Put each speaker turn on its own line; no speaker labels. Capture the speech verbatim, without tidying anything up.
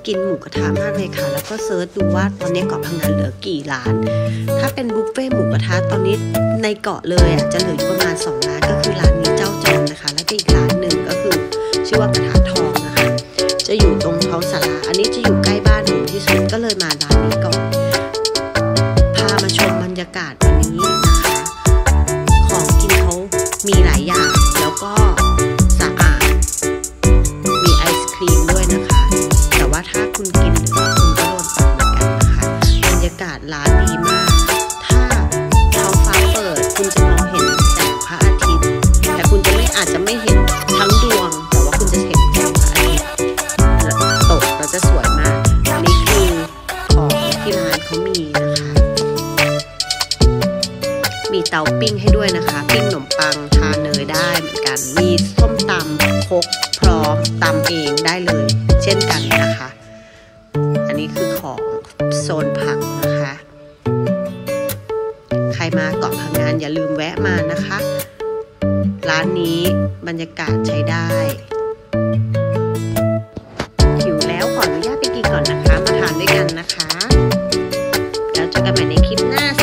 กินหมูกระทะมากเลยค่ะแล้วก็เซิร์ชดูว่าตอนนี้เกาะพังงานเหลือกี่ร้านถ้าเป็นบุฟเฟ่หมูกระทะตอนนี้ในเกาะเลยอ่ะจะเหลืออยู่ประมาณสองร้านก็คือร้านนี้เจ้าจอมนะคะแล้วก็อีกร้านหนึ่งก็คือชื่อว่ากระทะทองนะคะจะอยู่ตรงท้องศาลาอันนี้จะอยู่ใกล้บ้านหนูที่สุดก็เลยมาร้านนี้ก่อนพามาชมบรรยากาศวันนี้นะคะของกินเขามีหลายอย่างแล้วก็สะอาดมีไอศครีมด้วยนะคะแต่ว่าถ้าคุณกินหรือว่าคุณก็โดนปรับเหมือนกันนะคะบรรยากาศร้านดีมากถ้าท้องฟ้าเปิดคุณจะมองเห็นแสงพระอาทิตย์แต่คุณจะไม่อาจจะไม่เห็นทั้งดวงแต่ว่าคุณจะเห็นแสงพระอาทิตย์ตกแล้วจะสวยมากอันนี้คือของที่ร้านเขามีนะคะมีเตาปิ้งให้ด้วยนะคะปิ้งขนมปังทาเนยได้เหมือนกันมีส้มตำครกพร้อมตำเองได้เลยเช่นกันนะคะอันนี้คือของโซนผักนะคะใครมาเกาะพังงานอย่าลืมแวะมานะคะร้านนี้บรรยากาศใช้ได้หิวแล้วขออนุญาตไปกินก่อนนะคะมาทานด้วยกันนะคะแล้วเจอกันใหม่ในคลิปหน้า